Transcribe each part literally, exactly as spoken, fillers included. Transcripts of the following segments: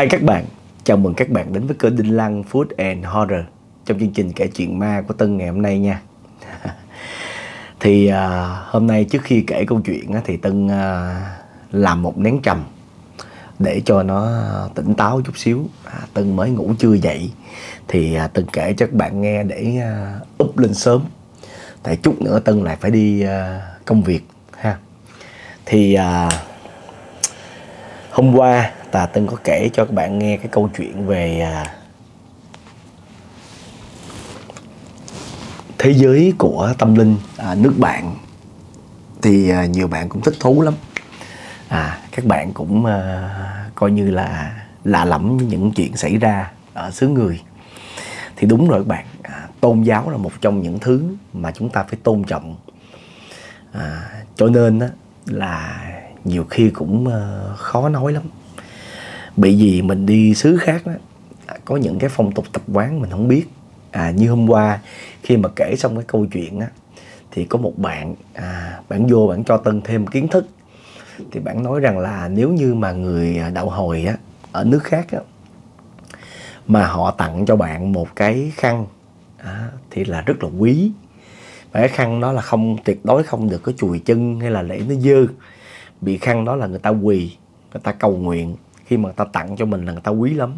Hi các bạn, chào mừng các bạn đến với kênh Đinh Lăng Food and Horror trong chương trình kể chuyện ma của Tân ngày hôm nay nha. Thì à, hôm nay trước khi kể câu chuyện á, thì Tân à, làm một nén trầm để cho nó tỉnh táo chút xíu. à, Tân mới ngủ chưa dậy thì à, Tân kể cho các bạn nghe để à, úp lên sớm, tại chút nữa Tân lại phải đi à, công việc ha. Thì à, hôm qua ta Tân có kể cho các bạn nghe cái câu chuyện về à, thế giới của tâm linh à, nước bạn. Thì à, nhiều bạn cũng thích thú lắm. à, Các bạn cũng à, coi như là lạ lẫm với những chuyện xảy ra ở xứ người. Thì đúng rồi các bạn, à, tôn giáo là một trong những thứ mà chúng ta phải tôn trọng. à, Cho nên á, là nhiều khi cũng à, khó nói lắm. Bởi vì mình đi xứ khác đó, có những cái phong tục tập quán mình không biết. à, Như hôm qua khi mà kể xong cái câu chuyện á, thì có một bạn à, bạn vô bạn cho Tân thêm kiến thức. Thì bạn nói rằng là nếu như mà người đạo Hồi á, ở nước khác á, mà họ tặng cho bạn một cái khăn à, thì là rất là quý. Và cái khăn đó là không, tuyệt đối không được có chùi chân hay là để nó dơ. Vì khăn đó là người ta quỳ, người ta cầu nguyện. Khi mà người ta tặng cho mình là người ta quý lắm.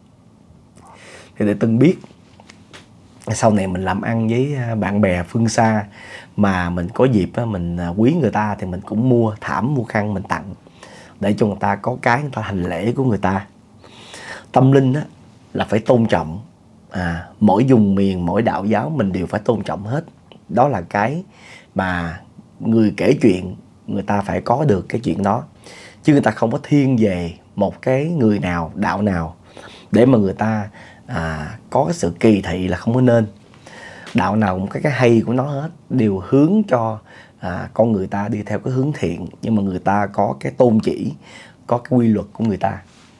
Thì để Tân biết, sau này mình làm ăn với bạn bè phương xa mà mình có dịp mình quý người ta thì mình cũng mua thảm, mua khăn mình tặng để cho người ta có cái người ta hành lễ của người ta. Tâm linh á, là phải tôn trọng. à, Mỗi vùng miền, mỗi đạo giáo mình đều phải tôn trọng hết. Đó là cái mà người kể chuyện người ta phải có được cái chuyện đó. Chứ người ta không có thiên về một cái người nào, đạo nào để mà người ta à, có cái sự kỳ thị là không có nên. Đạo nào cũng có cái hay của nó hết, đều hướng cho à, con người ta đi theo cái hướng thiện. Nhưng mà người ta có cái tôn chỉ, có cái quy luật của người ta.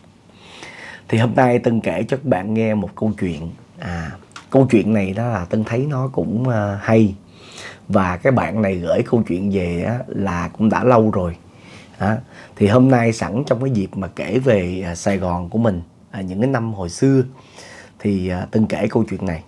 Thì hôm nay Tân kể cho các bạn nghe một câu chuyện. à, Câu chuyện này đó là Tân thấy nó cũng à, hay. Và cái bạn này gửi câu chuyện về á, là cũng đã lâu rồi. à, Thì hôm nay sẵn trong cái dịp mà kể về à, Sài Gòn của mình, à, những cái năm hồi xưa, thì à, Tân kể câu chuyện này.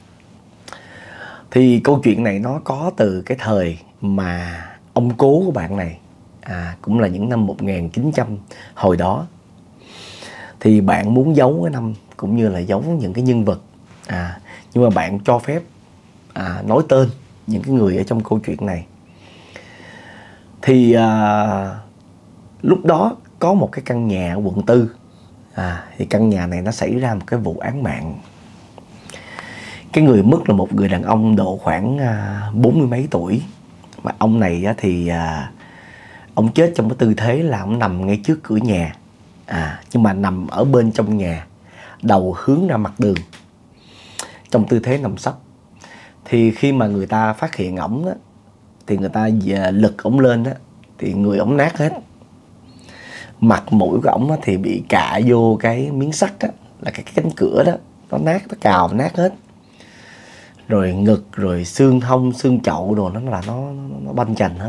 Thì câu chuyện này nó có từ cái thời mà ông cố của bạn này, à, cũng là những năm một nghìn chín trăm hồi đó. Thì bạn muốn giấu cái năm cũng như là giấu những cái nhân vật. à, Nhưng mà bạn cho phép à, nói tên những cái người ở trong câu chuyện này. Thì à, lúc đó có một cái căn nhà ở quận tư. à, Thì căn nhà này nó xảy ra một cái vụ án mạng. Cái người mất là một người đàn ông độ khoảng bốn mươi mấy tuổi. Mà ông này á, thì à, ông chết trong cái tư thế là ông nằm ngay trước cửa nhà. à, Nhưng mà nằm ở bên trong nhà, đầu hướng ra mặt đường, trong tư thế nằm sấp. Thì khi mà người ta phát hiện ổng á, thì người ta lật ổng lên á, thì người ổng nát hết. Mặt mũi của ổng á, thì bị cạ vô cái miếng sắt á, là cái cánh cửa đó, nó nát, nó cào nát hết. Rồi ngực, rồi xương hông, xương chậu đồ nó là nó, nó, nó banh chành hết.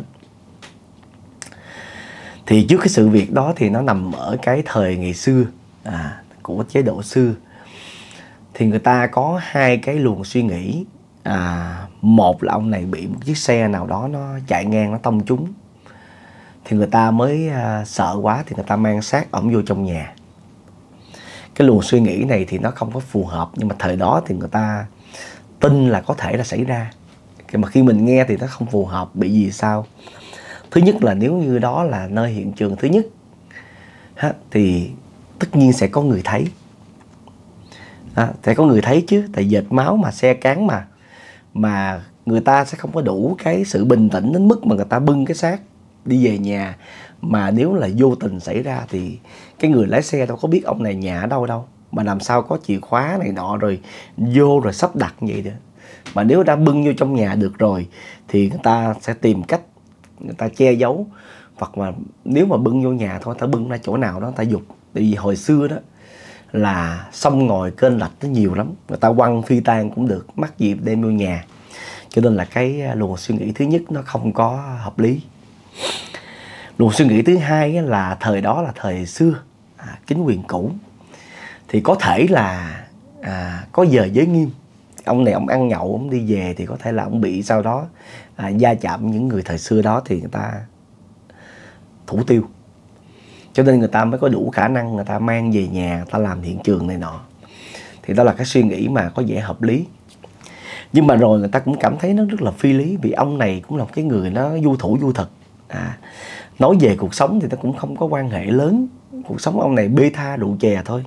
Thì trước cái sự việc đó thì nó nằm ở cái thời ngày xưa, à, của chế độ xưa. Thì người ta có hai cái luồng suy nghĩ. à, Một là ông này bị một chiếc xe nào đó nó chạy ngang, nó tông trúng. Thì người ta mới à, sợ quá thì người ta mang xác ổng vô trong nhà. Cái luồng suy nghĩ này thì nó không có phù hợp, nhưng mà thời đó thì người ta tin là có thể là xảy ra. Mà khi mình nghe thì nó không phù hợp. Bởi vì sao? Thứ nhất là nếu như đó là nơi hiện trường thứ nhất ha, thì tất nhiên sẽ có người thấy. à, Sẽ có người thấy chứ. Tại dệt máu mà, xe cán mà. Mà người ta sẽ không có đủ cái sự bình tĩnh đến mức mà người ta bưng cái xác đi về nhà. Mà nếu là vô tình xảy ra thì cái người lái xe đâu có biết ông này nhà ở đâu đâu. Mà làm sao có chìa khóa này nọ rồi vô rồi sắp đặt như vậy nữa. Mà nếu đã bưng vô trong nhà được rồi thì người ta sẽ tìm cách, người ta che giấu. Hoặc là nếu mà bưng vô nhà thôi, người ta bưng ra chỗ nào đó người ta dục. Tại vì hồi xưa đó là sông ngòi kênh lạch nó nhiều lắm. Người ta quăng phi tang cũng được, mắc gì đem vô nhà. Cho nên là cái luồng suy nghĩ thứ nhất nó không có hợp lý. Luồng suy nghĩ thứ hai là thời đó là thời xưa, à, chính quyền cũ. thì có thể là à, có giờ giới nghiêm. Ông này ông ăn nhậu, ông đi về thì có thể là ông bị sau đó à, va chạm những người thời xưa đó thì người ta thủ tiêu. Cho nên người ta mới có đủ khả năng người ta mang về nhà, người ta làm hiện trường này nọ. Thì đó là cái suy nghĩ mà có vẻ hợp lý. Nhưng mà rồi người ta cũng cảm thấy nó rất là phi lý, vì ông này cũng là một cái người nó du thủ du thực. À, nói về cuộc sống thì nó cũng không có quan hệ lớn. Cuộc sống ông này bê tha rượu chè thôi.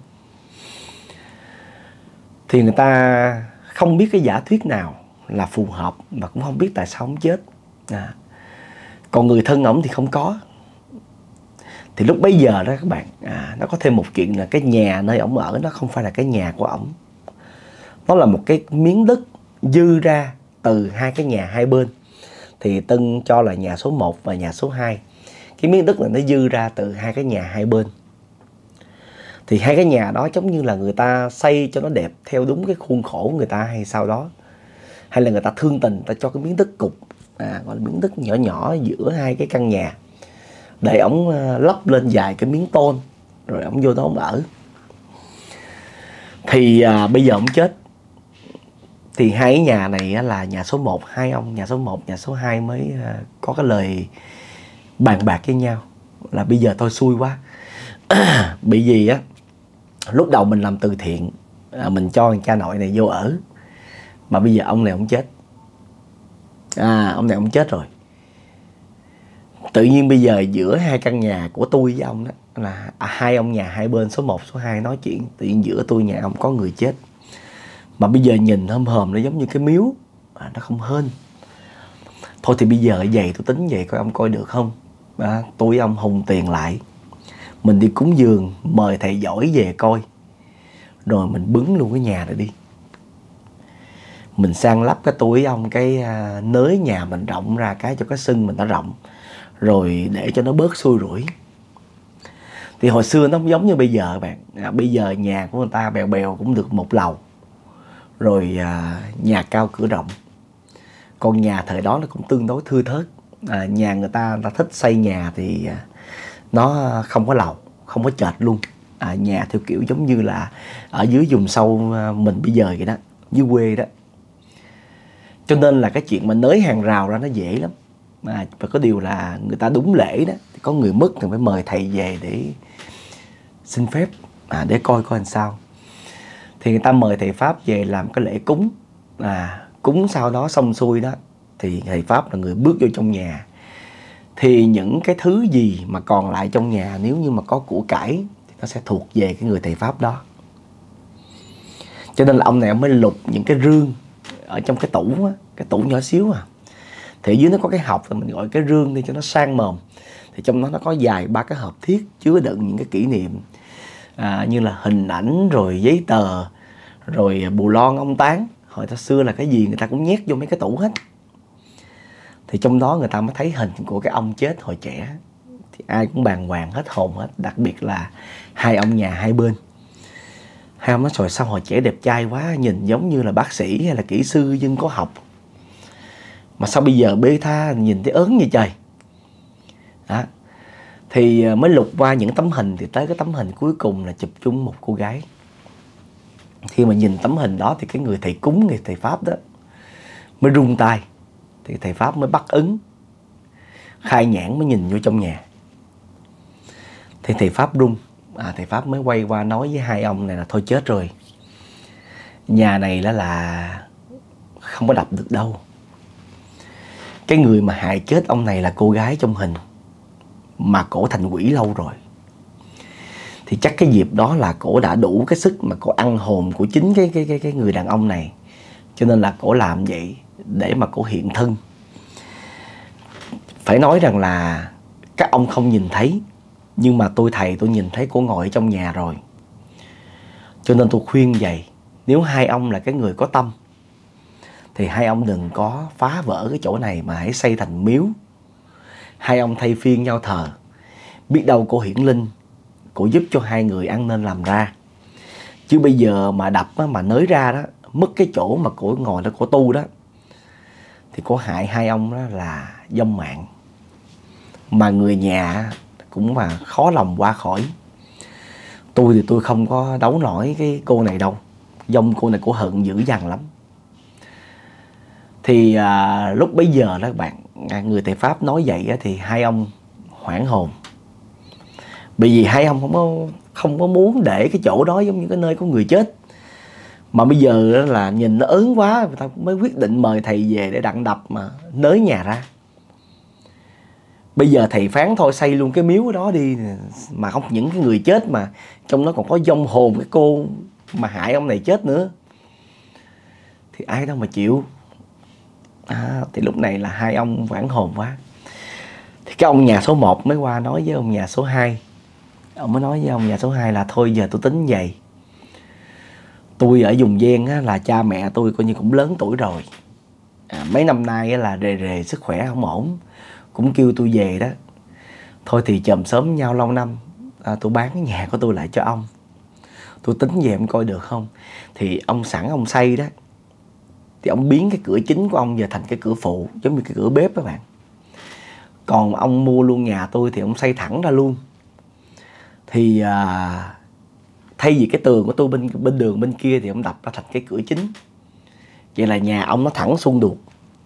Thì người ta không biết cái giả thuyết nào là phù hợp, mà cũng không biết tại sao ông chết. À, còn người thân ổng thì không có. Thì lúc bấy giờ đó các bạn, à, nó có thêm một chuyện là cái nhà nơi ổng ở nó không phải là cái nhà của ổng. Nó là một cái miếng đất dư ra từ hai cái nhà hai bên. Thì Tân cho là nhà số một và nhà số hai. Cái miếng đất này nó dư ra từ hai cái nhà hai bên. Thì hai cái nhà đó giống như là người ta xây cho nó đẹp theo đúng cái khuôn khổ người ta hay sao đó. Hay là người ta thương tình, ta cho cái miếng đất cục, à, gọi là miếng đất nhỏ nhỏ giữa hai cái căn nhà, để ổng lắp lên vài cái miếng tôn, rồi ổng vô đó ổng ở. Thì à, bây giờ ổng chết, thì hai cái nhà này là nhà số một, hai ông nhà số một, nhà số hai mới à, có cái lời bàn bạc với nhau là bây giờ tôi xui quá. Bị gì á, lúc đầu mình làm từ thiện, à, mình cho cha nội này vô ở, mà bây giờ ông này ông chết. À, ông này ông chết rồi. Tự nhiên bây giờ giữa hai căn nhà của tôi với ông đó là à, hai ông nhà hai bên số một, số hai nói chuyện. Tự nhiên giữa tôi nhà ông có người chết. Mà bây giờ nhìn hâm hòm nó giống như cái miếu, à, nó không hên. Thôi thì bây giờ vậy tôi tính vậy coi ông coi được không. À, tôi với ông hùng tiền lại, mình đi cúng dường, mời thầy giỏi về coi, rồi mình bứng luôn cái nhà này đi. Mình sang lắp cái tôi với ông cái à, nới nhà mình rộng ra cái cho cái sân mình nó rộng, rồi để cho nó bớt xui rủi. Thì hồi xưa nó không giống như bây giờ bạn. À, bây giờ nhà của người ta bèo bèo cũng được một lầu, rồi à, nhà cao cửa rộng. Còn nhà thời đó nó cũng tương đối thưa thớt. À, nhà người ta, người ta thích xây nhà thì à, nó không có lầu, không có trệt luôn. À, nhà theo kiểu giống như là ở dưới vùng sâu mình bây giờ vậy đó, dưới quê đó. Cho nên là cái chuyện mà nới hàng rào ra nó dễ lắm. À, và có điều là người ta đúng lễ đó, thì có người mất thì phải mời thầy về để xin phép, à, để coi coi làm sao. Thì người ta mời thầy Pháp về làm cái lễ cúng. À, cúng sau đó xong xuôi đó, thì thầy Pháp là người bước vô trong nhà. Thì những cái thứ gì mà còn lại trong nhà, nếu như mà có của cải thì nó sẽ thuộc về cái người thầy Pháp đó. Cho nên là ông này ông mới lục những cái rương ở trong cái tủ á, cái tủ nhỏ xíu à. Thì dưới nó có cái hộp, mình gọi cái rương đi cho nó sang mồm. Thì trong đó nó có vài ba cái hộp thiết chứa đựng những cái kỷ niệm, à, như là hình ảnh, rồi giấy tờ, rồi bù lon ông tán. Hồi ta xưa là cái gì người ta cũng nhét vô mấy cái tủ hết. Thì trong đó người ta mới thấy hình của cái ông chết hồi trẻ. Thì ai cũng bàng hoàng hết hồn hết. Đặc biệt là hai ông nhà hai bên. Hai ông nói rồi sao hồi trẻ đẹp trai quá, nhìn giống như là bác sĩ hay là kỹ sư dân có học, mà sao bây giờ bê tha, nhìn thấy ớn như trời. Đó. Thì mới lục qua những tấm hình, thì tới cái tấm hình cuối cùng là chụp chung một cô gái. Khi mà nhìn tấm hình đó thì cái người thầy cúng, người thầy Pháp đó mới rung tay. Thì thầy Pháp mới bắt ấn, khai nhãn mới nhìn vô trong nhà. Thì thầy Pháp rung. À, thầy Pháp mới quay qua nói với hai ông này là thôi chết rồi, nhà này là, là không có đập được đâu. Cái người mà hại chết ông này là cô gái trong hình, mà cổ thành quỷ lâu rồi. Thì chắc cái dịp đó là cổ đã đủ cái sức mà cổ ăn hồn của chính cái, cái, cái, cái người đàn ông này. Cho nên là cổ làm vậy để mà cổ hiện thân. Phải nói rằng là các ông không nhìn thấy, nhưng mà tôi thầy tôi nhìn thấy cổ ngồi ở trong nhà rồi. Cho nên tôi khuyên vậy, nếu hai ông là cái người có tâm thì hai ông đừng có phá vỡ cái chỗ này, mà hãy xây thành miếu. Hai ông thay phiên nhau thờ. Biết đâu cổ hiển linh, cổ giúp cho hai người ăn nên làm ra. Chứ bây giờ mà đập mà nới ra đó, mất cái chỗ mà cổ ngồi đó cổ tu đó, thì cổ hại hai ông đó là vong mạng. Mà người nhà cũng mà khó lòng qua khỏi. Tôi thì tôi không có đấu nổi cái cô này đâu. Dông cô này cổ hận dữ dằn lắm. Thì à, lúc bấy giờ đó các bạn, người thầy Pháp nói vậy á, thì hai ông hoảng hồn. Bởi vì hai ông không có, không có muốn để cái chỗ đó giống như cái nơi có người chết. Mà bây giờ là nhìn nó ớn quá, người ta mới quyết định mời thầy về để đặng đập mà nới nhà ra. Bây giờ thầy phán thôi xây luôn cái miếu đó đi, mà không những cái người chết mà trong đó còn có vong hồn cái cô mà hại ông này chết nữa, thì ai đâu mà chịu. À, thì lúc này là hai ông hoảng hồn quá. Thì cái ông nhà số một mới qua nói với ông nhà số hai. Ông mới nói với ông nhà số hai là thôi giờ tôi tính vậy. Tôi ở vùng ven á, là cha mẹ tôi coi như cũng lớn tuổi rồi. À, mấy năm nay á, là rề rề sức khỏe không ổn, cũng kêu tôi về đó. Thôi thì chòm xóm nhau lâu năm, à, tôi bán cái nhà của tôi lại cho ông. Tôi tính về em coi được không. Thì ông sẵn ông xây đó, thì ông biến cái cửa chính của ông giờ thành cái cửa phụ, giống như cái cửa bếp các bạn. Còn ông mua luôn nhà tôi thì ông xây thẳng ra luôn. Thì à, thay vì cái tường của tôi bên bên đường bên kia thì ông đập ra thành cái cửa chính. Vậy là nhà ông nó thẳng xuông đuột.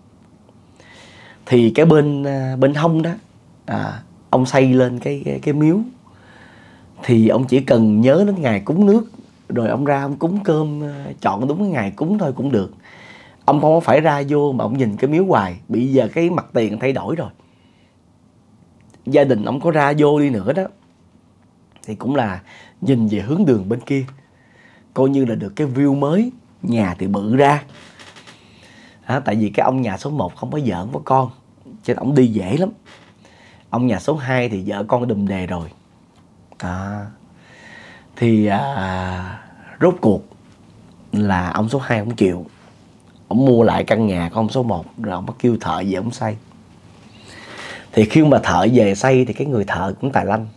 Thì cái bên bên hông đó, à, ông xây lên cái, cái cái miếu. Thì ông chỉ cần nhớ đến ngày cúng nước, rồi ông ra ông cúng cơm, chọn đúng cái ngày cúng thôi cũng được. Ông không phải ra vô mà ông nhìn cái miếu hoài. Bây giờ cái mặt tiền thay đổi rồi. Gia đình ông có ra vô đi nữa đó thì cũng là nhìn về hướng đường bên kia, coi như là được cái view mới. Nhà thì bự ra. À, tại vì cái ông nhà số một không có vợ không có con, cho nên ông đi dễ lắm. Ông nhà số hai thì vợ con đùm đề rồi. À, thì à, rốt cuộc là ông số hai ông chịu. Ông mua lại căn nhà của ông số một, rồi ông bắt kêu thợ về ông xây. Thì khi mà thợ về xây thì cái người thợ cũng tài lanh.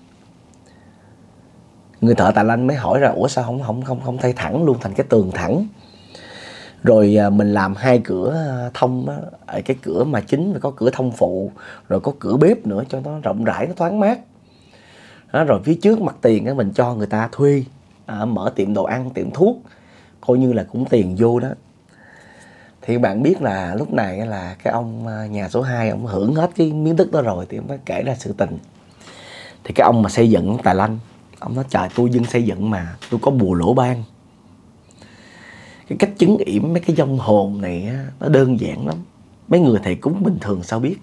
Người thợ tài lanh mới hỏi ra, ủa sao không không không không thay thẳng luôn thành cái tường thẳng, rồi mình làm hai cửa thông á, ở cái cửa mà chính có cửa thông phụ, rồi có cửa bếp nữa cho nó rộng rãi, nó thoáng mát đó, rồi phía trước mặt tiền á mình cho người ta thuê à, mở tiệm đồ ăn, tiệm thuốc, coi như là cũng tiền vô đó. Thì bạn biết là lúc này là cái ông nhà số hai ông hưởng hết cái miếng đất đó rồi, thì ông mới kể ra sự tình. Thì cái ông mà xây dựng tài lanh, ông nói trời, tôi dân xây dựng mà tôi có bùa lỗ ban. Cái cách chứng yểm mấy cái vong hồn này á, nó đơn giản lắm. Mấy người thầy cúng bình thường sao biết.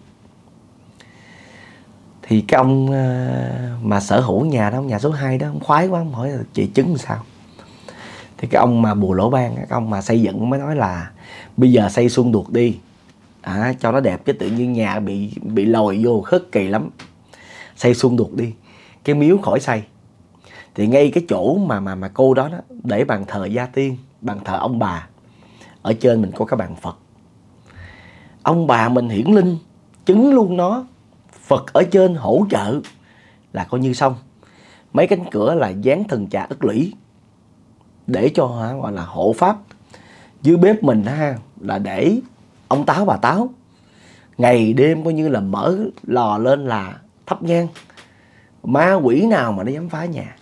Thì cái ông mà sở hữu nhà đó, nhà số hai đó, ông khoái quá, ông hỏi là chị chứng làm sao. Thì cái ông mà bùa lỗ ban, cái ông mà xây dựng mới nói là bây giờ xây xuông đuột đi, à, cho nó đẹp, chứ tự nhiên nhà bị bị lồi vô khất kỳ lắm. Xây xuông đuột đi, cái miếu khỏi xây. Thì ngay cái chỗ mà mà mà cô đó đó để bàn thờ gia tiên, bàn thờ ông bà, ở trên mình có cái bàn Phật. Ông bà mình hiển linh chứng luôn nó, Phật ở trên hỗ trợ là coi như xong. Mấy cánh cửa là dán thần trà ất lũy để cho hả, gọi là hộ pháp. Dưới bếp mình ha là để ông Táo bà Táo, ngày đêm coi như là mở lò lên là thắp nhang. Ma quỷ nào mà nó dám phá nhà.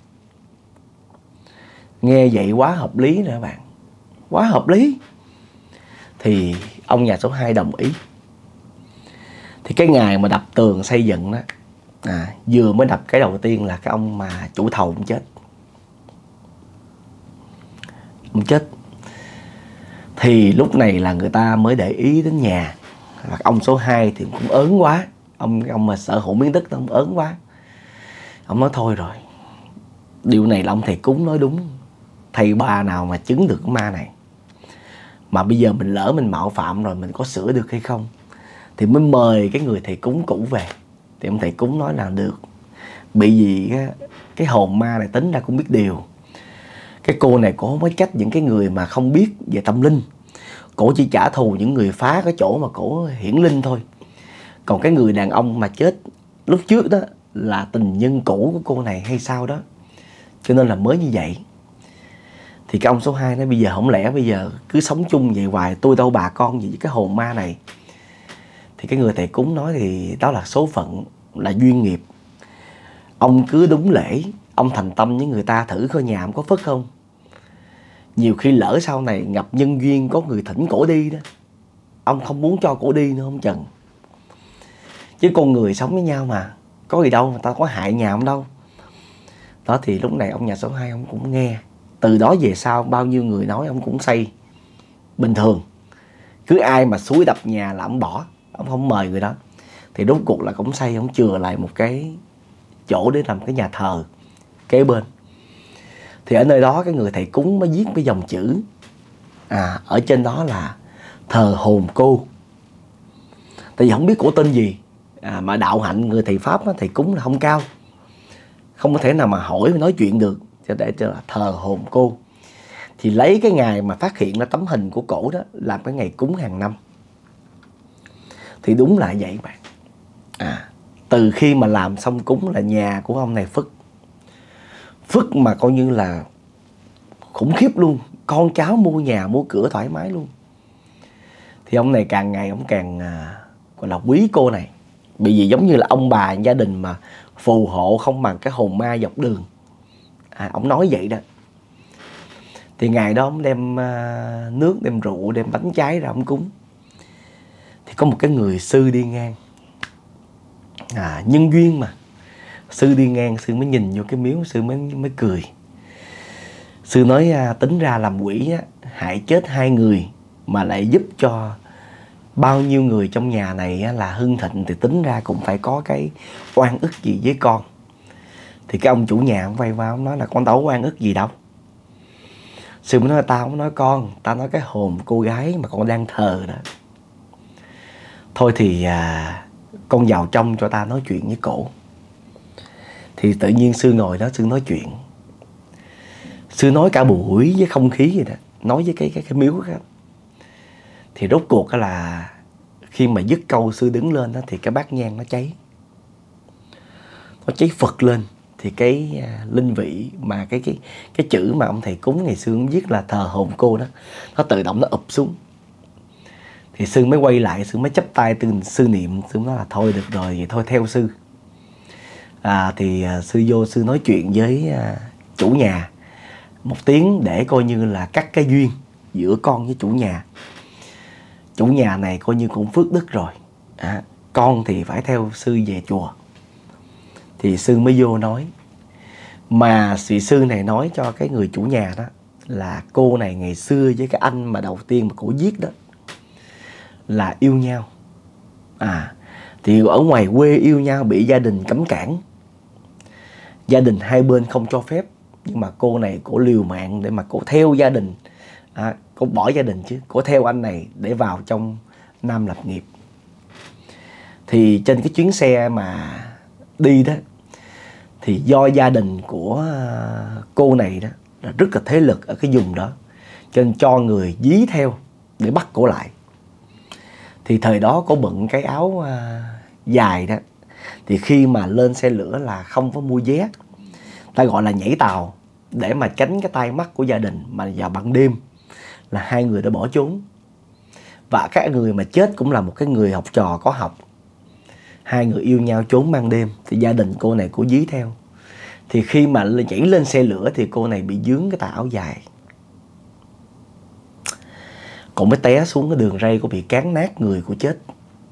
Nghe vậy quá hợp lý nè các bạn, quá hợp lý. Thì ông nhà số hai đồng ý. Thì cái ngày mà đập tường xây dựng đó, à, vừa mới đập cái đầu tiên là cái ông mà chủ thầu ông chết. Ông chết. Thì lúc này là người ta mới để ý đến nhà. Và ông số hai thì cũng ớn quá. Ông ông mà sở hữu miếng đất đó, ông ớn quá. Ông nói thôi rồi, điều này là ông thầy cúng nói đúng. Thầy bà nào mà chứng được cái ma này. Mà bây giờ mình lỡ mình mạo phạm rồi, mình có sửa được hay không. Thì mới mời cái người thầy cúng cũ về. Thì ông thầy cúng nói là được. Bởi vì cái, cái hồn ma này tính ra cũng biết điều. Cái cô này cổ không có trách những cái người mà không biết về tâm linh. Cổ chỉ trả thù những người phá cái chỗ mà cổ hiển linh thôi. Còn cái người đàn ông mà chết lúc trước đó là tình nhân cũ của cô này hay sao đó, cho nên là mới như vậy. Thì cái ông số hai nói bây giờ không lẽ bây giờ cứ sống chung vậy hoài, tôi đâu bà con gì với cái hồn ma này. Thì cái người thầy cúng nói thì đó là số phận, là duyên nghiệp. Ông cứ đúng lễ, ông thành tâm với người ta thử coi nhà ông có phất không. Nhiều khi lỡ sau này gặp nhân duyên có người thỉnh cổ đi đó, ông không muốn cho cổ đi nữa không chừng. Chứ con người sống với nhau mà, có gì đâu, người ta có hại nhà ông đâu. Đó thì lúc này ông nhà số hai ông cũng nghe. Từ đó về sau bao nhiêu người nói ông cũng xây bình thường. Cứ ai mà xúi đập nhà là ông bỏ, ông không mời người đó. Thì rốt cuộc là cũng xây, ông chừa lại một cái chỗ để làm cái nhà thờ kế bên. Thì ở nơi đó cái người thầy cúng mới viết cái dòng chữ, à, ở trên đó là thờ hồn cô. Tại vì không biết cổ tên gì, à, mà đạo hạnh người thầy Pháp á, thầy cúng là không cao, không có thể nào mà hỏi và nói chuyện được, cho để cho là thờ hồn cô. Thì lấy cái ngày mà phát hiện ra tấm hình của cổ đó làm cái ngày cúng hàng năm. Thì đúng là vậy bạn. À, từ khi mà làm xong cúng là nhà của ông này phất. Phất mà coi như là khủng khiếp luôn. Con cháu mua nhà mua cửa thoải mái luôn. Thì ông này càng ngày ông càng à, gọi là quý cô này. Bởi vì giống như là ông bà gia đình mà phù hộ không bằng cái hồn ma dọc đường. À, ông nói vậy đó. Thì ngày đó ông đem à, nước, đem rượu, đem bánh trái ra ông cúng. Thì có một cái người sư đi ngang. À, nhân duyên mà. Sư đi ngang, sư mới nhìn vô cái miếu, sư mới mới cười. Sư nói à, tính ra làm quỷ á, hại chết hai người mà lại giúp cho bao nhiêu người trong nhà này á, là hưng thịnh, thì tính ra cũng phải có cái oan ức gì với con. Thì cái ông chủ nhà ông quay qua ông nói là con đâu có oan ức gì đâu. Sư mới nói tao không nói con, tao nói cái hồn cô gái mà con đang thờ đó. Thôi thì à, con vào trong cho ta nói chuyện với cổ. Thì tự nhiên sư ngồi đó, sư nói chuyện. Sư nói cả buổi với không khí vậy đó, nói với cái cái, cái miếu đó. Thì rốt cuộc là khi mà dứt câu sư đứng lên đó, thì cái bát nhang nó cháy. Nó cháy phật lên. Thì cái uh, linh vị mà cái cái cái chữ mà ông thầy cúng ngày xưa ông viết là thờ hồn cô đó, nó tự động nó ụp xuống. Thì sư mới quay lại, sư mới chắp tay từ sư niệm. Sư nói là thôi được rồi, vậy thôi theo sư. À, thì uh, sư vô sư nói chuyện với uh, chủ nhà một tiếng để coi như là cắt cái duyên giữa con với chủ nhà. Chủ nhà này coi như cũng phước đức rồi, à, con thì phải theo sư về chùa. Thì sư mới vô nói. Mà vị sư này nói cho cái người chủ nhà đó là cô này ngày xưa với cái anh mà đầu tiên mà cổ giết đó là yêu nhau. À, thì ở ngoài quê yêu nhau bị gia đình cấm cản, gia đình hai bên không cho phép. Nhưng mà cô này cổ liều mạng để mà cổ theo gia đình, à, cổ bỏ gia đình chứ, cổ theo anh này để vào trong Nam lập nghiệp. Thì trên cái chuyến xe mà đi đó, thì do gia đình của cô này đó là rất là thế lực ở cái vùng đó, cho nên cho người dí theo để bắt cổ lại. Thì thời đó có bận cái áo uh, dài đó. Thì khi mà lên xe lửa là không có mua vé, ta gọi là nhảy tàu, để mà tránh cái tai mắt của gia đình. Mà vào ban đêm là hai người đã bỏ trốn. Và các người mà chết cũng là một cái người học trò có học. Hai người yêu nhau trốn ban đêm. Thì gia đình cô này cô dí theo. Thì khi mà nhảy lên xe lửa thì cô này bị dướng cái tà áo dài. Cô mới té xuống cái đường ray, cô bị cán nát người của chết.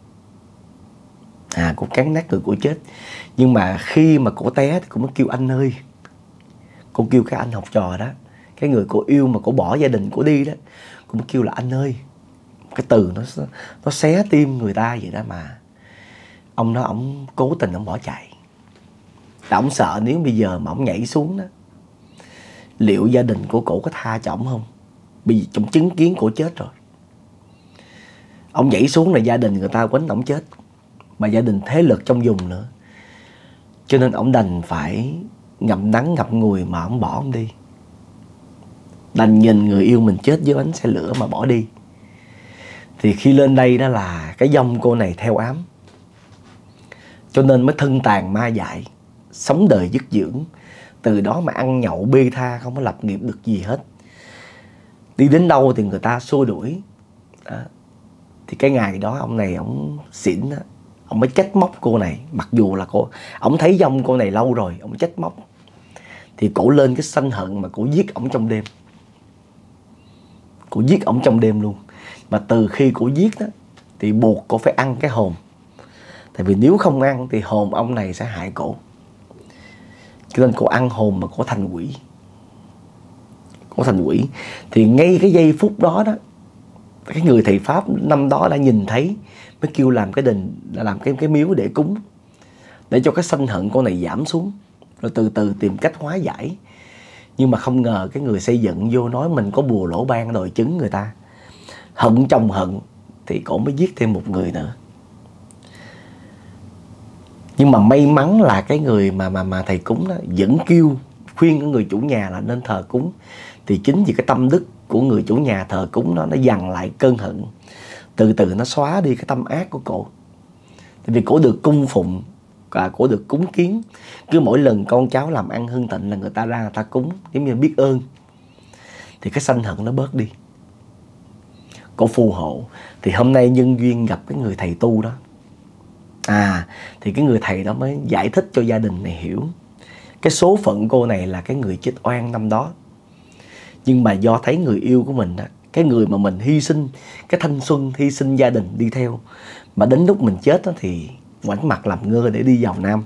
À, cô cán nát người của chết. Nhưng mà khi mà cô té thì cô mới kêu anh ơi. Cô kêu cái anh học trò đó, cái người cô yêu mà cô bỏ gia đình cô đi đó, cô mới kêu là anh ơi. Cái từ nó nó xé tim người ta vậy đó. Mà ông đó ổng cố tình ổng bỏ chạy. Là ổng sợ nếu bây giờ mà ổng nhảy xuống đó, liệu gia đình của cổ có tha cho ổng không? Bởi vì trong chứng kiến cổ chết rồi. Ổng nhảy xuống là gia đình người ta quánh ổng chết, mà gia đình thế lực trong vùng nữa. Cho nên ổng đành phải ngậm đắng ngậm ngùi mà ổng bỏ ổng đi. Đành nhìn người yêu mình chết dưới bánh xe lửa mà bỏ đi. Thì khi lên đây đó là cái dông cô này theo ám, cho nên mới thân tàn ma dại, sống đời dứt dưỡng. Từ đó mà ăn nhậu bê tha, không có lập nghiệp được gì hết. Đi đến đâu thì người ta xua đuổi. Đó. Thì cái ngày đó ông này ông xỉn đó, ông mới trách móc cô này. Mặc dù là cô, ông thấy dông cô này lâu rồi, ông trách móc. thì cổ lên cái sân hận mà cổ giết ổng trong đêm. Cổ giết ổng trong đêm luôn. Mà từ khi cổ giết đó thì buộc cổ phải ăn cái hồn. Tại vì nếu không ăn thì hồn ông này sẽ hại cổ. Cho nên cổ ăn hồn mà cổ thành quỷ. Cổ thành quỷ. Thì ngay cái giây phút đó đó, cái người thầy Pháp năm đó đã nhìn thấy, mới kêu làm cái đình, làm cái, cái miếu để cúng, để cho cái sân hận cô này giảm xuống, rồi từ từ tìm cách hóa giải. Nhưng mà không ngờ cái người xây dựng vô nói mình có bùa lỗ ban đòi chứng người ta. Hận chồng hận thì cổ mới giết thêm một người nữa. Nhưng mà may mắn là cái người mà mà mà thầy cúng đó vẫn kêu khuyên cái người chủ nhà là nên thờ cúng. Thì chính vì cái tâm đức của người chủ nhà thờ cúng đó, nó dằn lại cơn hận, từ từ nó xóa đi cái tâm ác của cổ. Tại vì cổ được cung phụng và cổ được cúng kiến. Cứ mỗi lần con cháu làm ăn hưng thịnh là người ta ra người ta cúng, giống như biết ơn, thì cái sân hận nó bớt đi. Cổ phù hộ. Thì hôm nay nhân duyên gặp cái người thầy tu đó, À thì cái người thầy đó mới giải thích cho gia đình này hiểu cái số phận cô này là cái người chết oan năm đó. Nhưng mà do thấy người yêu của mình đó, cái người mà mình hy sinh cái thanh xuân, hy sinh gia đình đi theo, mà đến lúc mình chết đó thì ngoảnh mặt làm ngơ để đi vào Nam.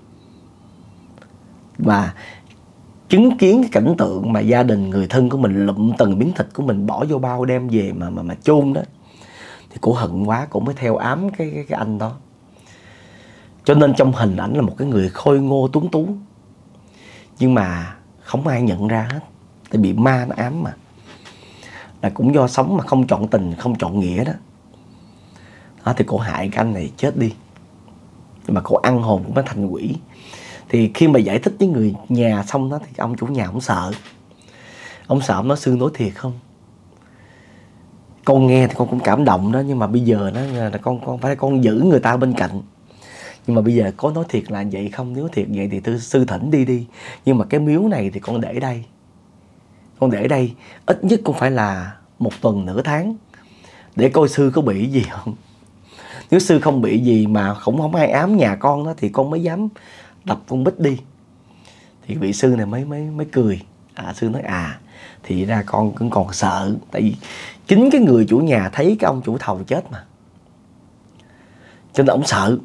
Và chứng kiến cái cảnh tượng mà gia đình người thân của mình lụm từng miếng thịt của mình bỏ vô bao đem về mà mà mà chôn đó, thì cổ hận quá, cổ mới theo ám cái, cái cái anh đó. Cho nên trong hình ảnh là một cái người khôi ngô tuấn tú, nhưng mà không ai nhận ra hết, tại bị ma nó ám mà. Là cũng do sống mà không chọn tình, không chọn nghĩa đó. Đó thì cổ hại cái anh này chết đi, nhưng mà cổ ăn hồn cũng mới thành quỷ. Thì khi mà giải thích với người nhà xong đó, thì ông chủ nhà ông sợ. Ông sợ, ông nói Sương nói thiệt không? Con nghe thì con cũng cảm động đó, nhưng mà bây giờ đó là con con phải con giữ người ta bên cạnh. Nhưng mà bây giờ có nói thiệt là vậy không? Nếu thiệt vậy thì tư sư thỉnh đi đi. Nhưng mà cái miếu này thì con để đây. Con để đây ít nhất cũng phải là một tuần nửa tháng, để coi sư có bị gì không. Nếu sư không bị gì mà cũng không ai ám nhà con đó, thì con mới dám đập con Bích đi. Thì vị sư này mới mới mới cười. À, sư nói à thì ra con cũng còn sợ. Tại vì chính cái người chủ nhà thấy cái ông chủ thầu chết mà, cho nên ông sợ.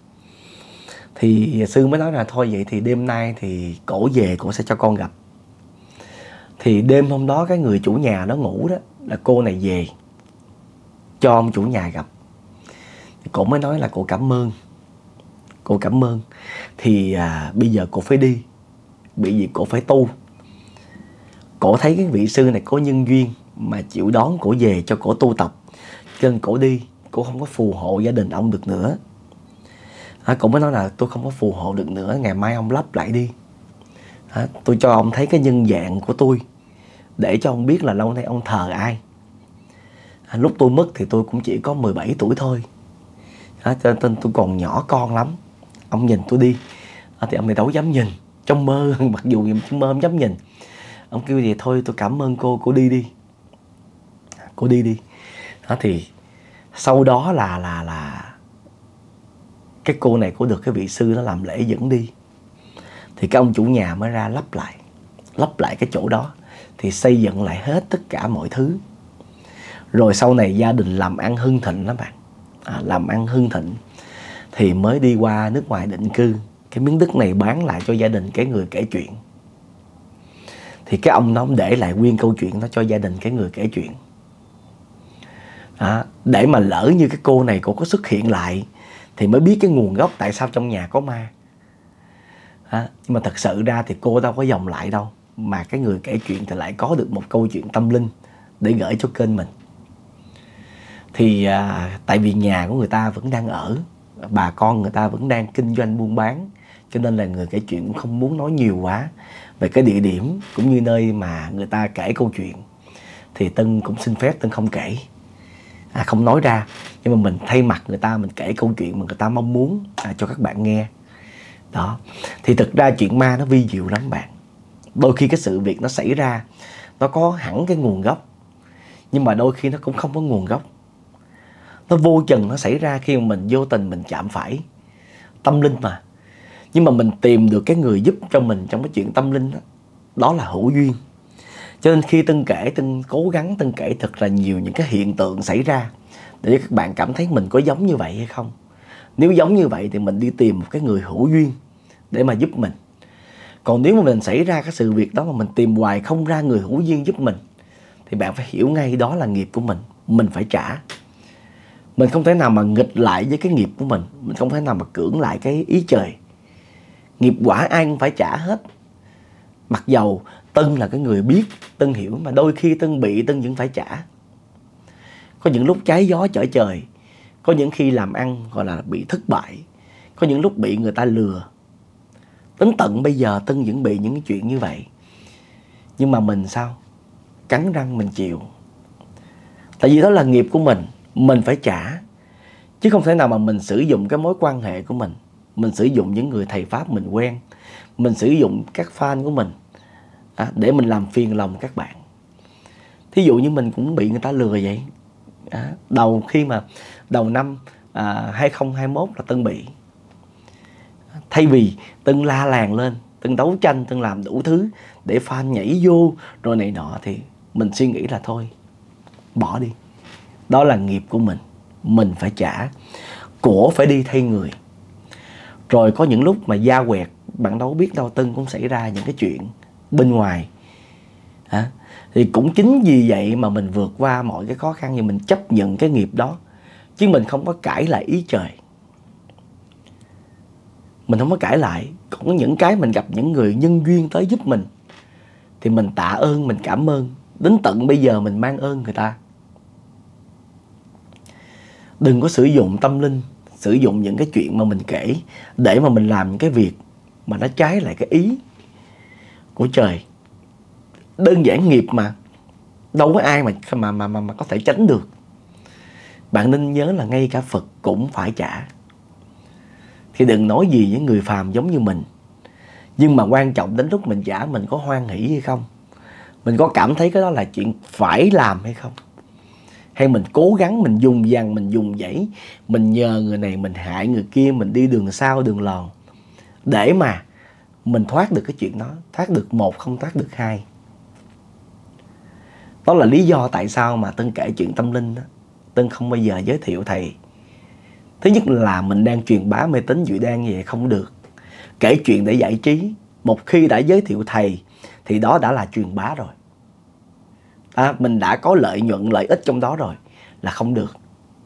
Thì sư mới nói là thôi vậy thì đêm nay thì cổ về, cổ sẽ cho con gặp. Thì đêm hôm đó cái người chủ nhà nó ngủ đó, là cô này về cho ông chủ nhà gặp. Thì cổ mới nói là cổ cảm ơn. Cô cảm ơn. Thì à, bây giờ cổ phải đi, bị gì cổ phải tu. Cổ thấy cái vị sư này có nhân duyên mà chịu đón cổ về cho cổ tu tập, cho nên cổ đi. Cổ không có phù hộ gia đình ông được nữa. À, cổ mới nói là tôi không có phù hộ được nữa, ngày mai ông lắp lại đi. À, tôi cho ông thấy cái nhân dạng của tôi, để cho ông biết là lâu nay ông thờ ai. À, lúc tôi mất thì tôi cũng chỉ có mười bảy tuổi thôi. À, cho nên tôi còn nhỏ con lắm. Ông nhìn tôi đi. À, thì ông này đâu dám nhìn. Trong mơ, mặc dù trong mơ không dám nhìn. Ông kêu vậy thôi tôi cảm ơn cô, cô đi đi. Cô đi đi. À, thì sau đó là là là cái cô này có được cái vị sư nó làm lễ dẫn đi. Thì cái ông chủ nhà mới ra lắp lại, lắp lại cái chỗ đó. Thì xây dựng lại hết tất cả mọi thứ. Rồi sau này gia đình làm ăn hưng thịnh đó bạn. À, làm ăn hưng thịnh thì mới đi qua nước ngoài định cư. Cái miếng đất này bán lại cho gia đình cái người kể chuyện. Thì cái ông đó ông để lại nguyên câu chuyện đó cho gia đình cái người kể chuyện. À, để mà lỡ như cái cô này cô có xuất hiện lại thì mới biết cái nguồn gốc tại sao trong nhà có ma. À, nhưng mà thật sự ra thì cô đâu có dòng lại đâu, mà cái người kể chuyện thì lại có được một câu chuyện tâm linh để gửi cho kênh mình. Thì à, tại vì nhà của người ta vẫn đang ở, bà con người ta vẫn đang kinh doanh buôn bán, cho nên là người kể chuyện cũng không muốn nói nhiều quá về cái địa điểm cũng như nơi mà người ta kể câu chuyện. Thì Tân cũng xin phép Tân không kể, à, không nói ra. Nhưng mà mình thay mặt người ta, mình kể câu chuyện mà người ta mong muốn à, cho các bạn nghe. Đó. Thì thực ra chuyện ma nó vi diệu lắm bạn. Đôi khi cái sự việc nó xảy ra, nó có hẳn cái nguồn gốc, nhưng mà đôi khi nó cũng không có nguồn gốc. Nó vô chừng nó xảy ra khi mà mình vô tình mình chạm phải. Tâm linh mà. Nhưng mà mình tìm được cái người giúp cho mình trong cái chuyện tâm linh đó, đó là hữu duyên. Cho nên khi Tân kể, Tân cố gắng Tân kể thật là nhiều những cái hiện tượng xảy ra để cho các bạn cảm thấy mình có giống như vậy hay không. Nếu giống như vậy thì mình đi tìm một cái người hữu duyên để mà giúp mình. Còn nếu mà mình xảy ra cái sự việc đó mà mình tìm hoài không ra người hữu duyên giúp mình, thì bạn phải hiểu ngay đó là nghiệp của mình. Mình phải trả. Mình không thể nào mà nghịch lại với cái nghiệp của mình. Mình không thể nào mà cưỡng lại cái ý trời. Nghiệp quả ai cũng phải trả hết. Mặc dầu Tân là cái người biết, Tân hiểu, mà đôi khi Tân bị, Tân vẫn phải trả. Có những lúc trái gió trở trời. Có những khi làm ăn gọi là bị thất bại. Có những lúc bị người ta lừa. Đến tận bây giờ Tân vẫn bị những cái chuyện như vậy. Nhưng mà mình sao? Cắn răng mình chịu. Tại vì đó là nghiệp của mình. Mình phải trả. Chứ không thể nào mà mình sử dụng cái mối quan hệ của mình, mình sử dụng những người thầy Pháp mình quen, mình sử dụng các fan của mình à, để mình làm phiền lòng các bạn. Thí dụ như mình cũng bị người ta lừa vậy à, Đầu khi mà Đầu năm à, hai không hai mốt là Tân bị. Thay vì Tân la làng lên, Tân đấu tranh, Tân làm đủ thứ để fan nhảy vô rồi này nọ, thì mình suy nghĩ là thôi, bỏ đi. Đó là nghiệp của mình. Mình phải trả. Của phải đi thay người. Rồi có những lúc mà da quẹt, bạn đâu biết đâu, Tân cũng xảy ra những cái chuyện bên ngoài à, thì cũng chính vì vậy mà mình vượt qua mọi cái khó khăn, và mình chấp nhận cái nghiệp đó. Chứ mình không có cãi lại ý trời. Mình không có cãi lại. Còn có những cái mình gặp những người nhân duyên tới giúp mình, thì mình tạ ơn, mình cảm ơn. Đến tận bây giờ mình mang ơn người ta. Đừng có sử dụng tâm linh, sử dụng những cái chuyện mà mình kể để mà mình làm những cái việc mà nó trái lại cái ý của trời. Đơn giản nghiệp mà, đâu có ai mà mà mà mà, mà có thể tránh được. Bạn nên nhớ là ngay cả Phật cũng phải trả. Thì đừng nói gì với người phàm giống như mình. Nhưng mà quan trọng đến lúc mình trả, mình có hoan hỷ hay không? Mình có cảm thấy cái đó là chuyện phải làm hay không? Hay mình cố gắng, mình dùng dằng, mình dùng dãy, mình nhờ người này, mình hại người kia, mình đi đường sau, đường lòn, để mà mình thoát được cái chuyện đó. Thoát được một, không thoát được hai. Đó là lý do tại sao mà Tân kể chuyện tâm linh đó, Tân không bao giờ giới thiệu thầy. Thứ nhất là mình đang truyền bá mê tín dị đoan như vậy không được. Kể chuyện để giải trí. Một khi đã giới thiệu thầy thì đó đã là truyền bá rồi. À, mình đã có lợi nhuận, lợi ích trong đó rồi, là không được.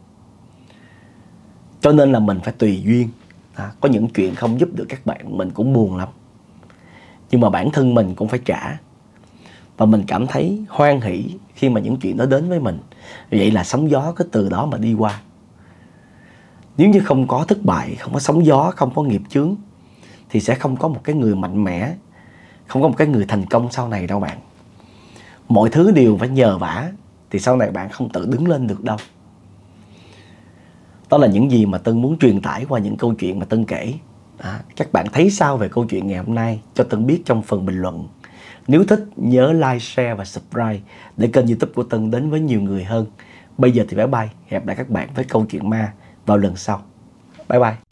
Cho nên là mình phải tùy duyên à, có những chuyện không giúp được các bạn, mình cũng buồn lắm. Nhưng mà bản thân mình cũng phải trả. Và mình cảm thấy hoan hỷ khi mà những chuyện đó đến với mình. Vậy là sóng gió cứ từ đó mà đi qua. Nếu như không có thất bại, không có sóng gió, không có nghiệp chướng, thì sẽ không có một cái người mạnh mẽ, không có một cái người thành công sau này đâu bạn. Mọi thứ đều phải nhờ vả, thì sau này bạn không tự đứng lên được đâu. Đó là những gì mà Tân muốn truyền tải qua những câu chuyện mà Tân kể. À, các bạn thấy sao về câu chuyện ngày hôm nay? Cho Tân biết trong phần bình luận. Nếu thích nhớ like, share và subscribe để kênh YouTube của Tân đến với nhiều người hơn. Bây giờ thì bye bye. Hẹn gặp lại các bạn với câu chuyện ma vào lần sau. Bye bye.